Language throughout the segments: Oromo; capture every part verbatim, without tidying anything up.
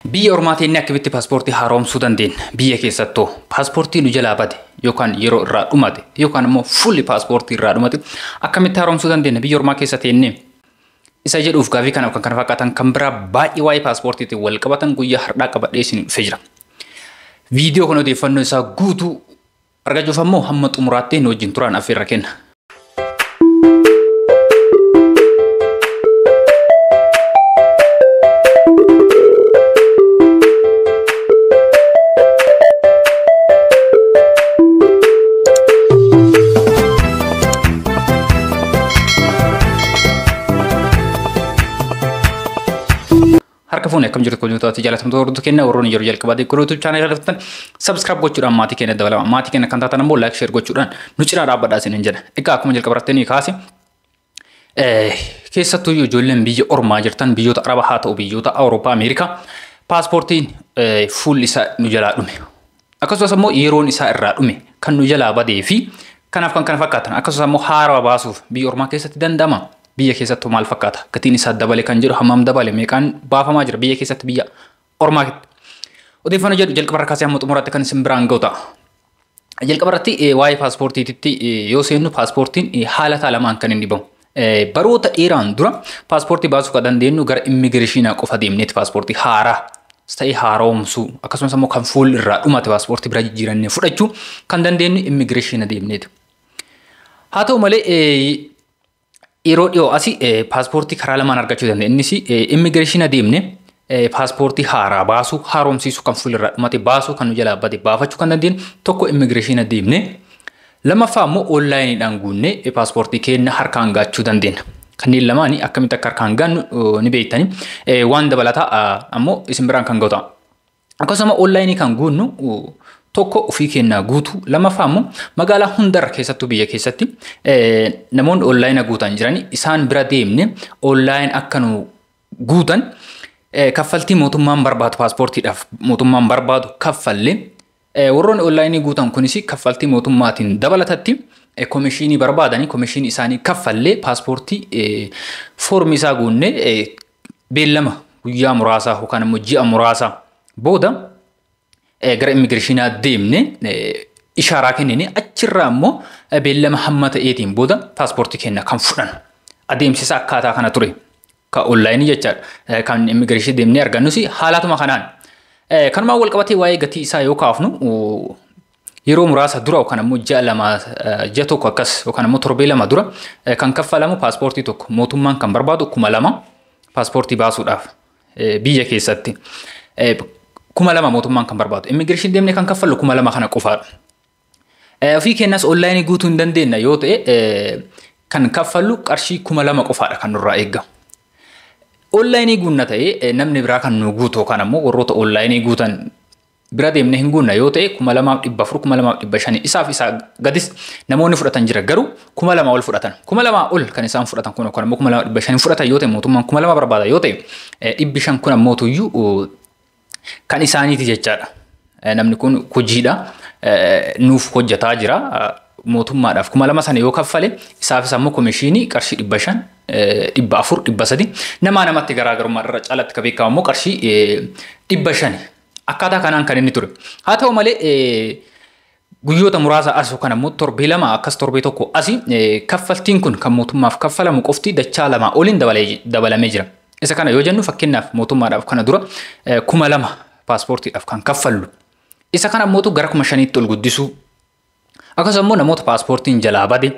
Biyya ormaatiin akkamitti paaspoortii haaromsuu dandeenya? Biyya keessattuu paaspoortii nu jalaa bade yookaan yeroo irraa dhumate yookaan immoo fulli paaspoortii irraa dhumate akkamitti haaromsuu dandeenya biyya ormaa keessa teennee? Isa jedhuuf gaafii kanaaf kan kana fakkaatan kan biraa baay'ee waa'ee paaspoortiitiin wal qabatan guyyaa har'aa qabadhee isin dhufee jira. Viidiyoo kana odeeffannoo isaa guutuu argachuuf ammoo hamma xumuraatti nu wajjin turaan affeerra kenna. Harka fuunee akkam jirtu kunuutu ati jaalatamtoota hordoftoota keenya warroonni yeroo jalqabaa deeggaruu YouTube channel irratti subscribe gochuudhaan maatii keenya dabalama. Maatii keenya kan taatan ammoo like share gochuudhaan nu cinaa dhaabbadhaa isiniin jedha. Egaa akkuma jalqabarrattanii kaase keessattuu ijoolleen biyya ormaa jirtan biyyoota Arabaa haa ta'u biyyoota Awurooppaa Ameerikaa paaspoortiin fuulli isaa nu jalaa dhume. Akkasumas ammoo yeroon isaa irraa dhume kan nu jalaa badee fi kanaaf kan kana fakkaatan akkasumas ammoo haaraa baasuuf biyya ormaa keessatti danda'ama. Biyya keessattuu maal fakkaata? Gatiin isaa dabale kan jedhu hammam dabale meeqaan baafamaa jira biyya keessatti biyya ormaa keessatti. Odeeffannoo jedhu jalqabarra kaasee hamma xumuraatti kan isin biraan ga'u ta'a. Jalqabarratti waa'ee paaspoortiitti yoo seennu paaspoortiin haala lamaan kan inni bahu. Baroota dheeraan dura paaspoortii baasuu kan dandeenyu gara immigireeshinaa qofa deemneeti paaspoortii haaraa ta'ee haaromsuu akkasumas ammoo kan fuulli irraa dhumate paaspoortii bira jijjiirannee fudhachuu kan dandeenyu immigireeshina deemneeti. Haa ta'u malee yeroo dhiyoo asii paaspoortii karaa lamaan argachuu dandeenya. Innis immigireeshina deemne paaspoortii haaraa baasuu haaromsiisuu kan fuulirraa dhumate baasuu kan nu jalaa bade baafachuu kan dandeenyu tokko immigireeshina deemne lammaffaa ammoo onlaayiniidhaan guunnee paaspoortii keenya harkaan gaachuu dandeenya. Kanneen lamaanii akkamitti akka harkaan gaannu ni beektanii waan dabalataa ammoo isin biraan kan ga'u ta'a. Akkasuma onlaayinii kan guunnu tokko ofii keenyaa guutuu lammaffaa ammoo magaalaa hundarra keessattuu biyya keessatti namoonni onlaayina guutan jirani isaan bira deemne onlaayin akka nu guutan kaffaltii mootummaan barbaadu paaspoortiidhaaf mootummaan barbaadu kaffallee warroonni onlaayinii guutan kunis kaffaltii mootummaatiin dabalatatti komishinii barbaadanii komishinii isaanii kaffallee paaspoortii foormii isaa guunnee beellama guyyaa muraasaa yookaan immoo ji'a muraasaa booda gara immigireeshinaa deemne ishaaraa kennine achirraa ammoo beellama hamma ta'eetiin booda paaspoortii keenya kan fudhan adeemsisa akkaataa kana ture ka onlaayinii jechaadha kan immigireeshinii deemnee argannus haalatuma kanaan kanumaan wal qabatee waa'ee gatii isaa yoo kaafnu yeroo muraasa dura yookaan ammoo ji'a lama ji'a tokko akkas yookaan ammoo torbee lama dura kan kaffalamu paaspoortii tokko mootummaan kan barbaadu kuma lama paaspoortii baasuudhaaf biyya keessatti. Kuma lama mootummaan kan barbaadu. Immigireeshinii deemnee kan kaffallu kuma lama kana qofaadha. Ofii keenyas onlaayinii guutuu hin dandeenya yoo ta'e kan kaffallu qarshii kuma lama qofaadha kan nurraa eeggamu. Onlaayinii guunna ta'e namni biraa kan nu guutu yookaan ammoo warroota onlaayinii guutan bira deemnee hin guunna yoo ta'e kuma lamaaf dhibba afur kuma lamaaf dhibba shanii isaaf isaa gadis namoonni fudhatan jira garuu kuma lama ol fudhatan. Kuma lama ol kan isaan fudhatan kun yookaan ammoo kuma lama dhibba shanii fudhatan yoo ta'e mootummaan kuma lama barbaada yoo ta'e dhibbi shan kun ammoo tuyyuu kan isaaniiti jechaadha. Namni kun hojiidha nuuf hojjetaa jira mootummaadhaaf kuma lama sana yoo kaffale isaafis ammoo komishinii qarshii dhibba shan dhibba afur dhibba sadi namaa namatti garaagarummaa irra caalatti ka beekamu ammoo qarshii dhibba shani akkaataa kanaan kan inni ture. Haa ta'u malee guyyoota muraasa as yookaan ammoo torbee lama akkas torbee tokko asii kaffaltiin kun kan mootummaaf kaffalamu qofti dachaa lama oliin dabalamee jira. Isa kana yoo jennu fakkeenyaaf mootummaadhaaf kana dura kuma lama paaspoortiidhaaf kan kaffallu. Isa kana ammoo gara kuma shaniitti ol guddisuu. Akkasumas ammoo namoota paaspoortiin jalaa bade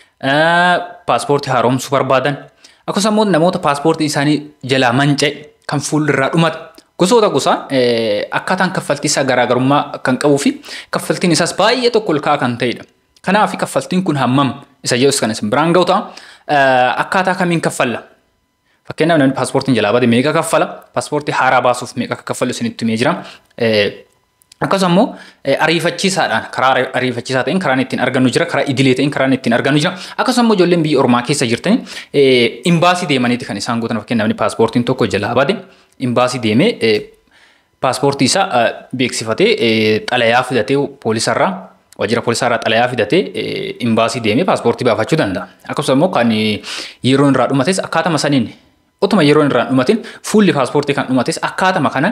paaspoortii haaromsuu barbaadan akkasumas ammoo namoota paaspoortiin isaanii jalaa manca'e kan fuulirraa dhumate gosoota gosa akkaataan kaffaltii isaa garaagarummaa kan qabuu fi kaffaltiin isaas baay'ee tokko ol ka'aa kan ta'edha. Kanaaf kaffaltiin kun hammam isa jedhus kan isin biraan ga'u ta'a. Akkaataa kamiin kaffalla? Fakkeenyaaf namni paaspoortiin jalaa bade meeqa kaffala? Paaspoortii haaraa baasuuf meeqa akka kaffallu isinitti himee jira. Akkasumas ammoo ariifachiisaadhaan karaa ariifachiisaa ta'een karaan ittiin argannu jira, karaa idilee ta'een karaan ittiin argannu jira. Akkasumas ammoo ijoolleen biyya ormaa keessa jirtanii imbaasii deemaniiti kan isaan gootan. Fakkeenyaaf namni paaspoortiin tokko jalaa bade imbaasii deemee paaspoortii isaa beeksifatee xalayaa fidatee poolisarraa wajjira poolisarraa xalayaa fidatee imbaasii deemee paaspoortii baafachuu danda'a. Akkasumas ammoo kan yeroon irraa dhumates akkaatuma saniin utuma yeroon irraa dhumatin fuulli paaspoortii kan dhumates akkaatuma kana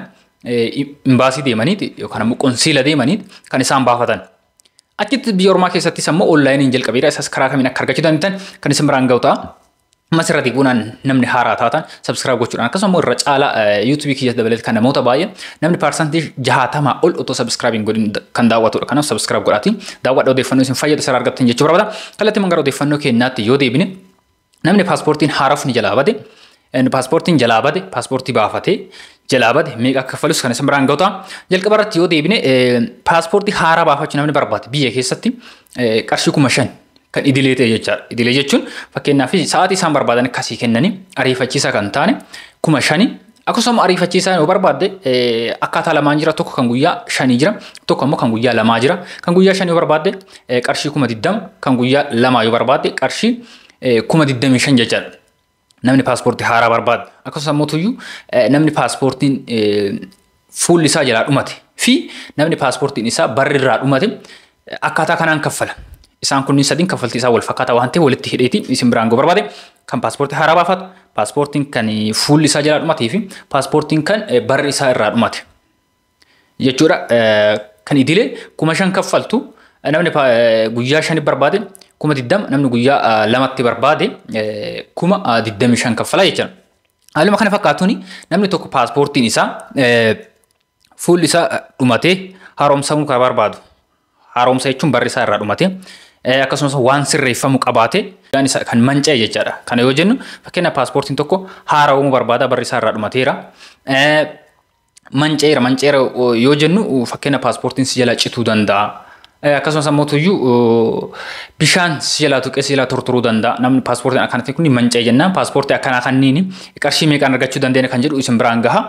imbaasii deemaniiti yookaan ammoo qonsiila deemaniiti kan isaan baafatan. Achitti biyya ormaa keessattis ammoo onlaayiniin jalqabeera isas karaa kamiin akka argachuu dandeettan kan isin biraan ga'u ta'a. Ammas irratti buunaan namni haaraa taatan subscribe gochuudhaan akkasuma irra caala YouTube kiyya dabalatee kan namoota baay'ee namni parsantii jahatama ol otoo subscribe godhin kan daawwatudha. Kanaaf subscribe godhaati daawwadha odeeffannoo isin fayyadu sirraa argattan jechuu barbaada. Kallattii mangara odeeffannoo keenyaatti yoo deebine namni paaspoortiin haaraaf ni jalaa bade paaspoortiin jalaa bade paaspoortii baafatee jalaa bade meeqa kaffalus kan isin biraan ga'u ta'a. Jalqaba irratti yoo deebine paaspoortii haaraa baafachuu namni barbaade biyya keessatti qarshii kuma shan kan idilee ta'e jechaadha. Idilee jechuun fakkeenyaaf sa'aatii isaan barbaadan akkasii kennanii ariifachiisaa kan taane kuma shani akkasuma ariifachiisaa yoo barbaadde akkaataa lamaan jira tokko kan guyyaa shanii jira tokko ammoo kan guyyaa lamaa jira kan guyyaa shanii yoo barbaadde qarshii kuma digdama kan guyyaa lamaa yoo barbaadde qarshii kuma digdamii shan jechaadha. Namni paaspoortii haaraa barbaade akkasuma mootuyyuu namni paaspoortiin fuulli isaa jalaa dhumate fi namni paaspoortiin isaa barri irraa dhumate akkaataa kanaan kaffala. Isaan kunniin sadiin kaffaltii isaa wal fakkaataa waan ta'eef walitti hidheetiin isin biraan ga'u barbaade kan paaspoortii haaraa baafatu paaspoortiin kan fuulli isaa jalaa dhumatee fi paaspoortiin kan barri isaa irraa dhumate jechuudha. Kan idilee kuma shan kaffaltu namni guyyaa shanii barbaade kuma digdama namni guyyaa lamatti barbaade kuma digdamii shan kaffala jechuudha. Haaluma kana fakkaatuuni namni tokko paaspoortiin isaa fuulli isaa dhumatee haaromsamuu kan barbaadu haaromsa jechuun barri isaa irraa dhumatee akkasumas waan sirreeffamuu qabaate kan manca'e jechaadha. Kana yoo jennu fakkeenya paaspoortiin tokko haarawuu barbaada barri isaa irraa dhumateera. Manca'eera manca'eera yoo jennu fakkeenya paaspoortiin si jala cituu danda'a. Akkasumas ammoo tuyyuu bishaan si jala tuqee si jala tortoruu danda'a. Namni paaspoortiin akkanatti kun manca'e jennaan paaspoortii akkanaa kanniin qarshii meeqaan argachuu dandeenya kan jedhu isin biraan gaha.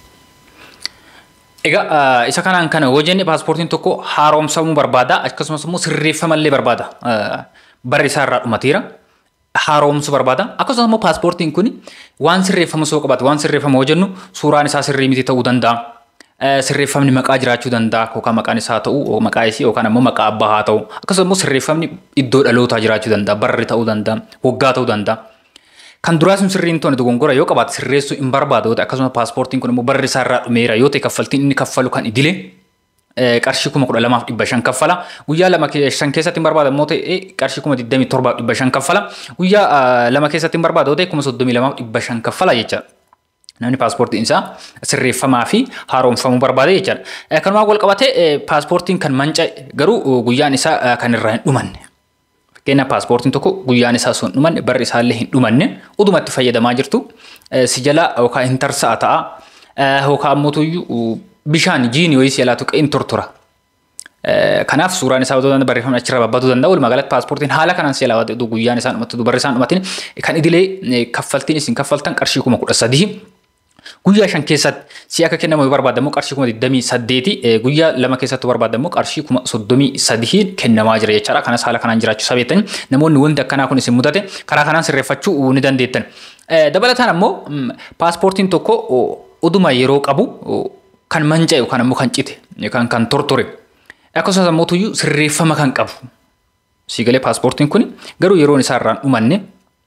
Egaa isa kanaan kana yoo jenne paaspoortiin tokko haaromsamuu barbaada akkasumas immoo sirreeffamallee barbaada. Barri isaa irraa dhumateera haaromsuu barbaada. Akkasumas immoo paaspoortiin kun waan sirreeffamu soo qabaate waan sirreeffamu yoo jennu suuraan isaa sirrii miti ta'uu danda'a. Sirreeffamni maqaa jiraachuu danda'a yookaan maqaan isaa ta'uu maqaa isii yookaan ammoo maqaa abbaa haa ta'u. Akkasumas immoo sirreeffamni iddoo dhalootaa jiraachuu danda'a barri ta'uu danda'a waggaa ta'uu danda'a. Kan duraa sun sirriin toone dogongora yoo qabaate sirreessuu hin barbaadu akkasuma paaspoortiin kun immoo barri isaa irraa dhumeera yoo ta'e kaffaltiin inni kaffalu kan idilee qarshii kuma kudha lamaaf dhibba shan kaffala guyyaa lama shan keessatti hin barbaadu immoo ta'e qarshii kuma digdamii torbaaf dhibba shan kaffala guyyaa lama keessatti hin barbaadu yoo ta'e kuma soddomii lamaaf dhibba shan kaffala jechaadha. Namni paaspoortiin isaa sirreeffamaa fi haaromfamuu barbaade jechaadha. Kanumaan wal qabatee paaspoortiin kan manca'e garuu guyyaan isaa kan irraa hin dhumanne. Kena paaspoortiin tokko guyyaan isaa sun dhumanne barri isaallee hin dhumanne udumatti fayyadamaa jirtu si jala yookaan hin tarsa'a ta'a yookaan mootuyyuu bishaan jiini wayii si jalaa tuqee hin tortora. Kanaaf suuraan isaa otoo danda'a barreeffamni achirra babbaduu danda'a walumaa galatti paaspoortiin haala kanaan si jalaa wadde guyyaan isaa dhumatti barri isaan dhumatiin kan idilee kaffaltiin isin kaffaltan qarshii kuma kudha sadii. Guyyaa shan keessatti si akka kennamu yoo barbaadamu qarshii kuma digdamii saddeeti guyyaa lama keessatti barbaadamu qarshii kuma soddomii sadii kennamaa jira jechaadha. Kanas haala kanaan jiraachuu sabeettani namoonni wanti akkanaa kun isin mudate karaa kanaan sirreeffachuu ni dandeettan. Dabalataan ammoo paaspoortiin tokko oduma yeroo qabu kan manca'e yookaan ammoo kan cite yookaan kan tortore akkasumas ammoo tuyyuu sirreeffama kan qabu. Siigalee paaspoortiin kun garuu yeroon isaa irraan dhumanne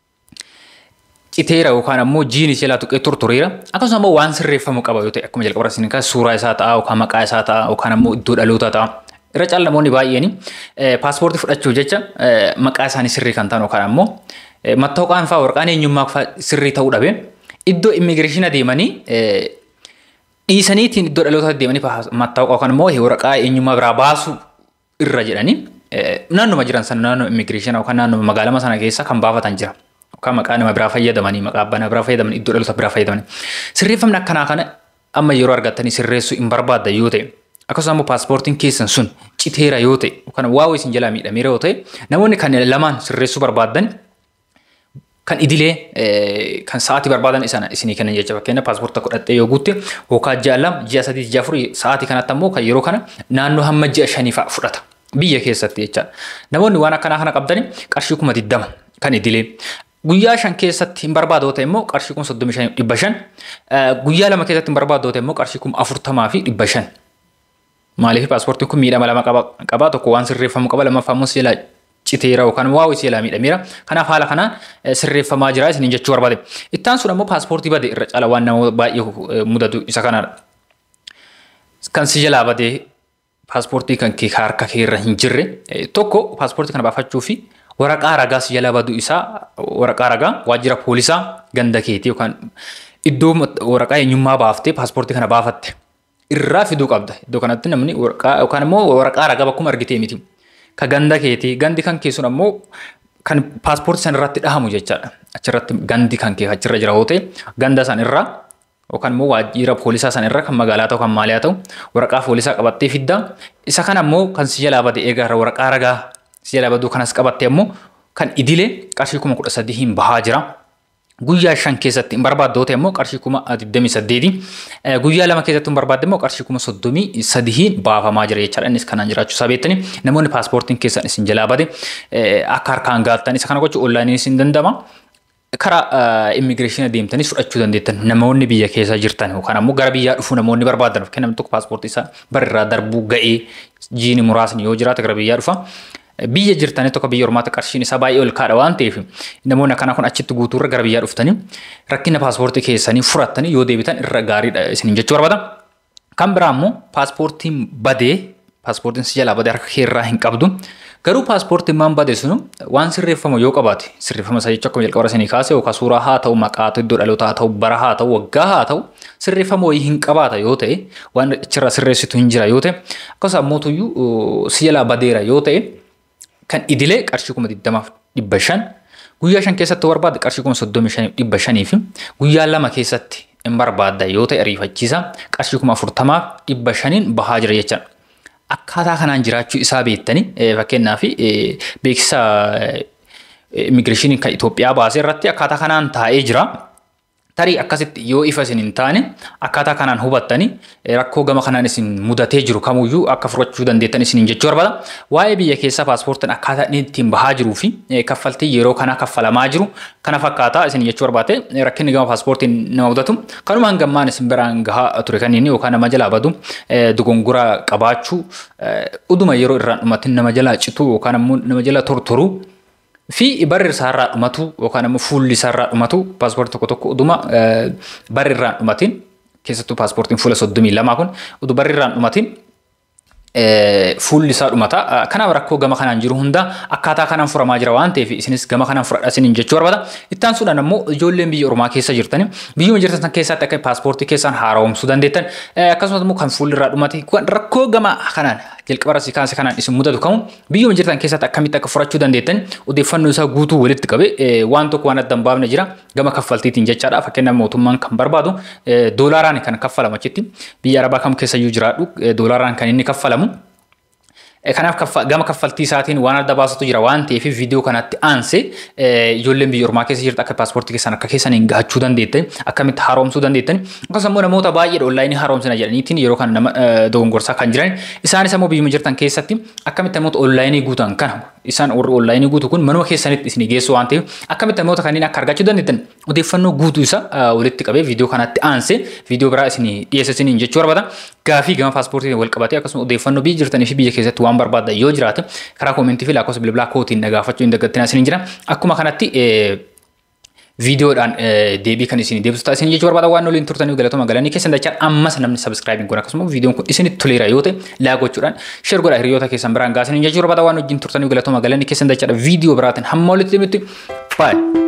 citeera yookaan ammoo jiini si jalaa tuqee tortoreera akkasumas ammoo waan sirreeffamu qaba yoo ta'e akkuma jalqaba isin kaas suuraa isaa ta'a yookaan maqaa isaa ta'a yookaan ammoo iddoo dhalootaa ta'a. Irra caala namoonni baay'een paaspoortii fudhachuuf jecha maqaa isaanii sirrii kan ta'an yookaan ammoo mattaawoqaan fa'aa waraqaan eenyummaa fa'aa sirrii ta'uu dhabe iddoo immigireeshina deemanii dhiisaniitiin iddoo dhalootaatti deemanii mattaawoqaa yookaan ammoo waraqaa eenyummaa biraa baasuu irra jedhanii naannuma jiran sana naannoo immigireeshina yookaan naannoo magaalaa sana keessa kan baafatan jira. Kan maqaan nama biraa fayyadamanii maqaa abbaa nama biraa fayyadamanii iddoo dhaloota biraa fayyadamanii sirreeffamni akkanaa kana amma yeroo argattanii sirreessuu hin barbaadda yoo ta'e akkasumas immoo paaspoortiin keessan sun citeera yoo ta'e yookaan waa isin jalaa miidhameera yoo ta'e namoonni kan lamaan sirreessuu barbaaddan kan idilee kan sa'aatii barbaadan isana isinii kennan jecha fakkeenya paaspoortii godhattee yoo guutte yookaan ji'a lama ji'a sadii ji'a afurii sa'aatii kanatti ammoo kan yeroo kana naannoo hamma ji'a shanii fa'a fudhata biyya keessatti jechaadha. Namoonni waan akkanaa kana qabdanii qarshii kuma digdama kan idilee guyyaa shan keessatti hin barbaadu ta'e immoo qarshii kuma soddomii shan dhibba shan guyyaa lama keessatti hin barbaadu ta'e immoo qarshii kuma afurtamaa fi dhibba shan. Maaliif paaspoortiin kun miidhama lama qaba tokko waan sirreeffamu qaba lammaffaa immoo si jalaa citeera yookaan waa si jalaa miidhameera. Kanaaf haala kanaan sirreeffamaa jira isin jechuu barbaade. Ittaan sun ammoo paaspoortii bade irra caala waan nama baay'ee mudatu isa kanaadha. kan si jalaa badee paaspoortii kan kee harka kee irra hin jirre tokko paaspoortii kana baafachuu fi waraqaa ragaa si jalaa baduu isaa waraqaa ragaa waajjira poolisaa ganda keetii yookaan iddoo waraqaa eenyummaa baaftee paaspoortii kana baafatte irraa fiduu qabda. Iddoo kanatti namni waraqaa yookaan immoo waraqaa ragaa bakkuma argitee miti. Ka ganda keetii gandi kan kee sun ammoo kan paaspoortii san irratti dhahamu jechaadha. Achirratti gandi kan kee achirra jira hoote ganda san irraa yookaan immoo waajjira poolisaa san irra kan magaalaa ta'u kan maaliyaa ta'u waraqaa poolisaa qabattee fidda. Isa kana ammoo kan si jalaa bade eegaa waraqaa ragaa si jalaa baduu kanas qabattee ammoo kan idilee qarshii kuma kudha sadii hin bahaa jira. Guyyaa shan keessatti hin barbaaddote ammoo qarshii kuma digdamii saddeeti. Guyyaa lama keessatti hin barbaadde ammoo qarshii kuma soddomii sadii baafamaa jira jechaadha. Innis kanaan jiraachuu isaa beektani. Namoonni paaspoortiin keessan isin jalaa bade akka harkaan gaattan isa kana gochuu onlaayinii isin danda'ama. Karaa immigireeshinii deemtanii fudhachuu dandeettan namoonni biyya keessa jirtan yookaan ammoo gara biyyaa dhufuu namoonni barbaadan yookaan namni tokko paaspoortii isaa barreerraa darbuu ga'ee jiini muraasni yoo jiraate gara biyyaa dhufa. Biyya jirtanii tokko biyya ormaata qarshiin isaa baay'ee ol kaadha waan ta'eef namoonni akkana kun achitti guutuurra gara biyyaa dhuftanii rakkina paaspoortii keessanii furattanii yoo deebitan irra gaariidha isiniin jechuu barbaada. Kan biraa ammoo paaspoortiin badee paaspoortiin si jalaa badee harka keerraa hin qabdu. Garuu paaspoortiin maan bade sunu waan sirreeffamu yoo qabaate sirreeffama isaa jechuun akkuma jalqaba isinii kaase yookaan suuraa haa ta'u maqaa iddoo dhalootaa haa ta'u bara haa ta'u waggaa haa ta'u sirreeffama wayii hin qabaata yoo ta'e waan achirraa sirreessitu hin jira yoo ta'e akkasumas ammoo tuyyuu si jalaa badeera yoo ta'e kan idilee qarshii kuma digdamaaf dhibba shan guyyaa shan keessatti barbaadde qarshii kuma soddomii shaniif dhibba shanii fi guyyaa lama keessatti hin barbaadda yoo ta'e ariifachiisa qarshii kuma afurtamaaf dhibba shaniin bahaa jira jechuudha. Akkaataa kanaan jiraachuu isaa beektanii fakkeenyaaf beeksisa immigireeshinii kan Itoophiyaa baasee irratti akkaataa kanaan taa'ee jira. Tarii akkasitti yoo ifa isin hin taane akkaataa kanaan hubattanii rakkoo gama kanaan isin mudatee jiru kamuyyuu akka furachuu dandeettan isiniin jechuu barbaada. Waa'ee biyya keessaa paaspoortiin akkaataa inni ittiin bahaa jiruu fi kaffaltii yeroo kana kaffalamaa jiru kana fakkaataa isin jechuu barbaade rakkinni gama paaspoortiin nama mudatu kanuma hangammaan isin biraan gahaa ture kan inni yookaan nama jalaa badu dogongora qabaachuu uduma yeroo irraan dhumatin nama jalaa citu yookaan ammoo nama jalaa tortoru. Fi barri isaarraa dhumatu yookaan ammoo fuulli isaarraa dhumatu paaspoortii tokko tokko uduma barri irraan dhumatin keessattuu paaspoortiin fuula soddomii lamaa kun udu barri irraan dhumatin fuulli isaa dhumata. Kanaaf rakkoo gama kanaan jiru hunda akkaataa kanaan furamaa jira waan ta'eef isinis gama kanaan furadha isiniin jechuu barbaada. Ittaan suudhaan ammoo ijoolleen biyya ormaa keessa jirtani biyyuma jirtan keessatti akka paaspoortii keessan haaromsuu dandeettan akkasumas immoo kan fuulli irraa dhumate rakkoo gama kanaan jalqaba si kaase kanaan isin mudatu kamu biyyuma jirtan keessatti akkamitti akka furachuu dandeettan odeeffannoo isaa guutuu walitti qabe waan tokko waan adda hin baafne jira gama kaffaltiitiin jechaadha. Fakkeenyaaf mootummaan kan barbaadu doolaaraan kan kaffalamu achitti biyya arabaa kam keessa iyyuu jiraadhu doolaaraan kan inni kaffalamu. Kanaaf gama kaffaltii isaatiin waan adda baasatu jira waan ta'eef viidiyoo kanatti aansee ijoolleen biyya ormaa keessa jirtu akka paaspoortii keessan akka keessaniin gahachuu dandeettan akkamitti haaromsuu dandeettan akkasumas immoo namoota baay'ee onlaayinii haaromsina jedhaniitiin yeroo kana nama dogongorsaa kan jiran isaanis ammoo biyyuma jirtan keessatti akkamitti namoota onlaayinii guutan kana isaan warri onlaayinii guutu kun manuma keessanitti isin geessu waan ta'eef akkamitti namoota kanneen akka argachuu dandeettan odeeffannoo guutuu isaa walitti qabee viidiyoo kanatti aansee viidiyoo biraa isin dhiyeessisiniin jechuu barbaada. Gaafii gama paaspoortii wal qabatee akkasumas odeeffannoo biyya jirtanii fi biyya keessatti waan barbaaddan yoo jiraate karaa koomentii fi lakkoofsa bilbilaa kootiin nagaafachuu hin daggattinaa isiniin jira. Akkuma kanatti viidiyoodhaan deebii kan isin deebisu ta'a isin jechuu barbaada. Waan waliin turtanii galatooma galanii keessan dachaa ammas namni subscribe godha akkasumas viidiyoon kun isinitti toleera yoo ta'e laayik gochuudhaan share godha hiriyoota keessan biraan gaasaa jechuu barbaada. Waan wajjin turtanii galatooma galanii keessan dachaa viidiyoo biraatiin hamma walitti deebinutti bye.